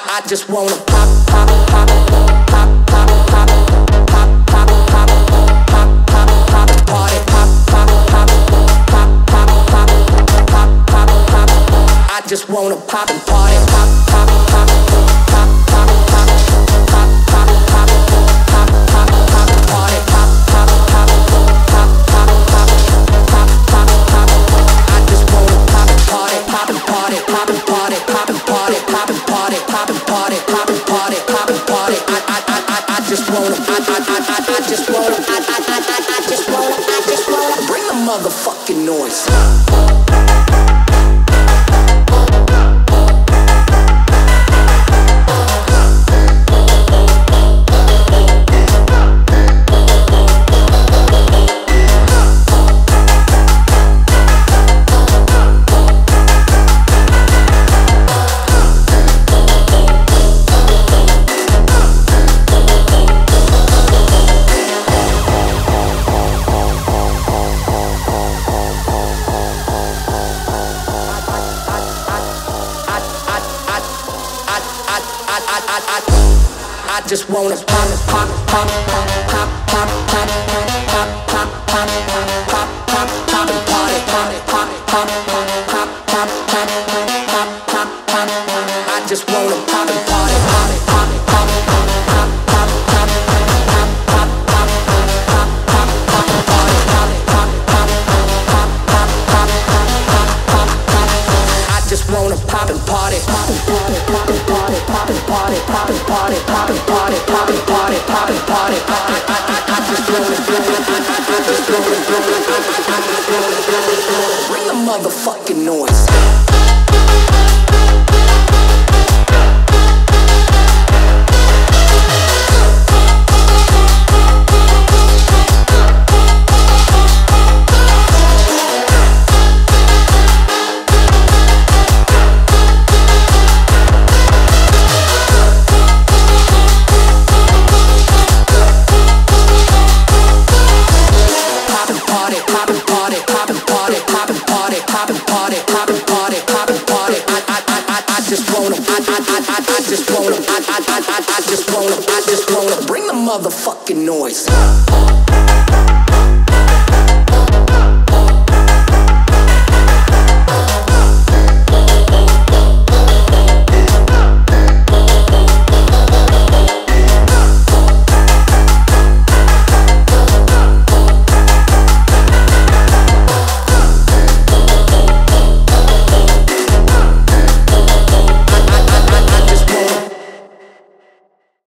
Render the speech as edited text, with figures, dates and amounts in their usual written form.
I just wanna pop, pop, pop, pop, pop, pop, pop, pop, pop, pop, pop, pop, party, pop, pop, pop, pop, pop, pop, pop, pop, pop. I just wanna pop and party, pop, pop, pop, pop, pop, pop, pop, pop, pop, pop, pop, pop, party, pop, pop, pop, pop, pop, pop, pop, pop, pop. I just wanna pop and party, pop and party, pop and party, pop and party, pop and party, pop and party, pop and party, pop and party. I just wanna, I just wanna, I just wanna bring the motherfucking noise. I just wanna pop, pop, pop, pop, pop, pop, pop, pop, pop, pop, pop, pop, pop, and party, pop, pop, pop, pop, pop, pop, pop, pop, pop. I just wanna pop and party, pop, pop, pop, pop, pop, pop, pop, pop, pop, pop, pop, pop, and party, pop, pop, pop, pop, pop, pop, pop, pop, pop. I just wanna pop and party, pop and party, pop and party, pop and party, pop and party, pop and party, pop and party, pop and party. I just wanna bring the motherfucking noise. I just wanna bring the motherfucking noise.